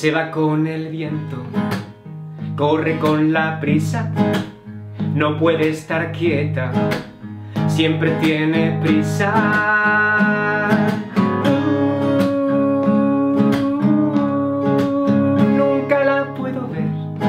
Se va con el viento, corre con la prisa, no puede estar quieta, siempre tiene prisa. Nunca la puedo ver.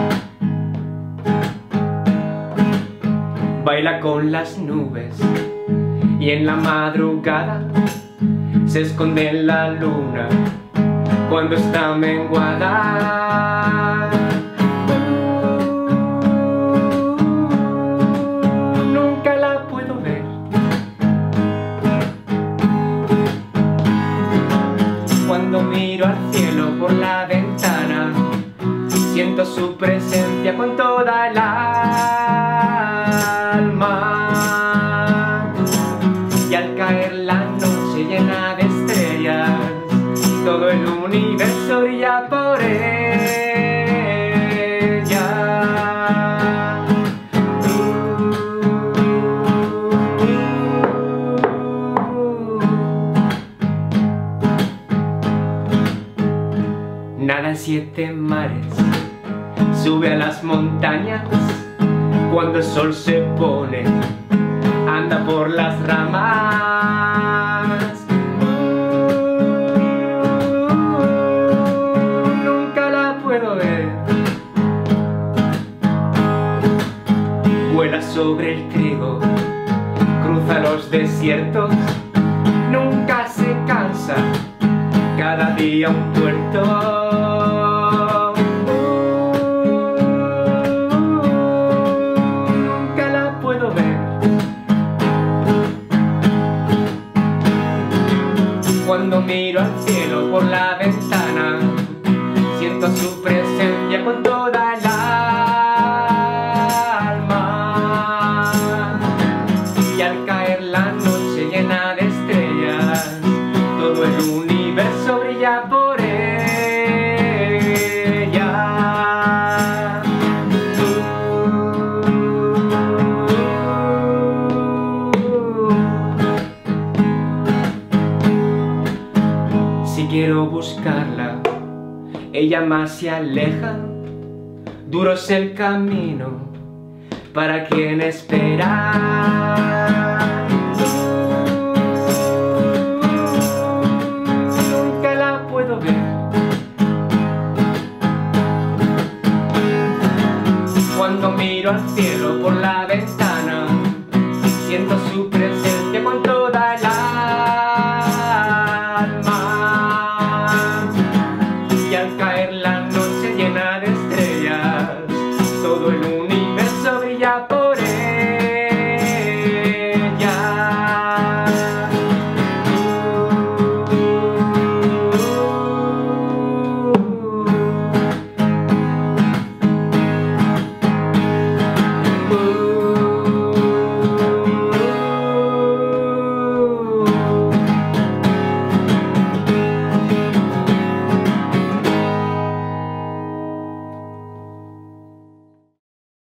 Baila con las nubes y en la madrugada se esconde en la luna cuando está menguada. Nunca la puedo ver. Cuando miro al cielo por la ventana, siento su presencia con toda el alma. Y al caer la noche llena de estrellas, todo el universo brilla por ella. Nada en 7 mares, sube a las montañas, cuando el sol se pone, anda por las ramas. Nunca la puedo ver. Vuela sobre el trigo, cruza los desiertos, nunca se cansa, cada día un puerto. Cuando miro al cielo por la ventana, siento su presencia con toda el alma. Y al caer la noche llena de estrellas, todo el universo brilla por ella. Si quiero buscarla, ella más se aleja. Duro es el camino para quien espera. Nunca la puedo ver. Cuando miro al cielo por la ventana, siento su presencia